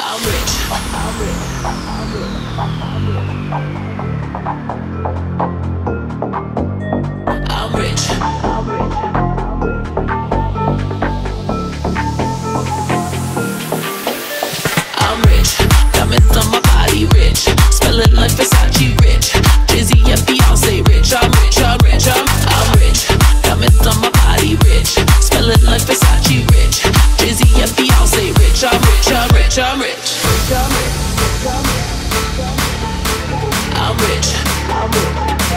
I'm rich. I'm rich. I'm rich. I'm rich. I'm rich. I'm rich. Diamonds on my body, rich. Smelling like Versace, rich. Jay-Z and Beyonce, rich. I'm rich. I'm rich. I'm rich. Diamonds on my body, rich. Smelling like Versace, rich. Jay-Z and Beyonce, rich. I'm rich. I'm rich. I'm rich. I'm rich. I'm rich.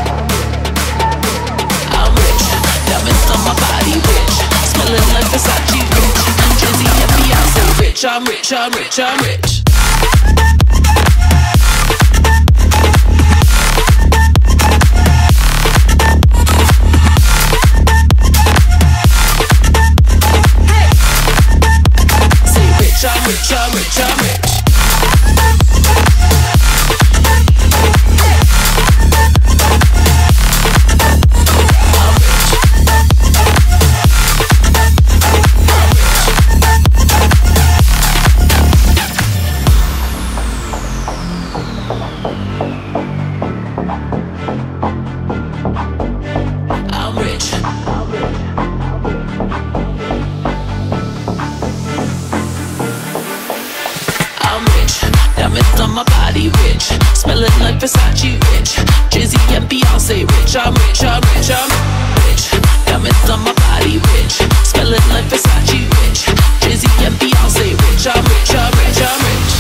I'm rich. Diamonds on my body, rich. Smelling like Versace, rich. Jay-Z and Beyonce, rich. I'm rich. I'm rich. I'm rich. I'm rich, I'm rich, I'm rich. I'm rich. Diamonds on my body, rich. Smelling like Versace, rich. Jay-Z and Beyonce, rich. I'm rich, I'm rich, I'm rich. Diamonds on my body, rich. Smelling like Versace, rich. Jay-Z and Beyonce, rich. I'm rich, I'm rich, I'm rich.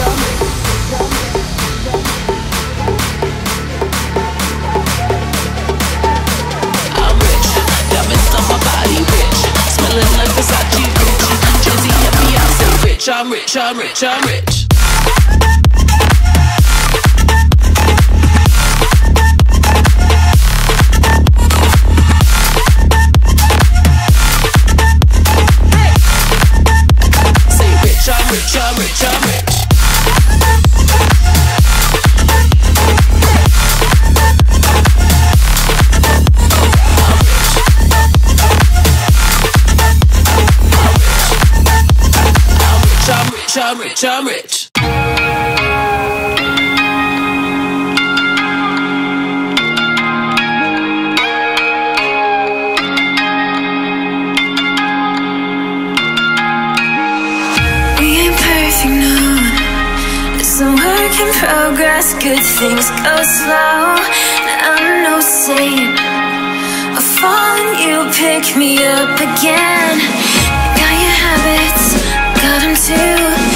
I'm rich. Diamonds on my body, rich. Smelling like Versace, rich. Jay-Z and Beyonce, rich. I'm rich, I'm rich, I'm rich. I'm rich, I'm rich, I'm rich. I'm rich, I'm rich. Some work in progress, good things go slow. I'm no saint. I fall and you pick me up again. Got your habits, got them too.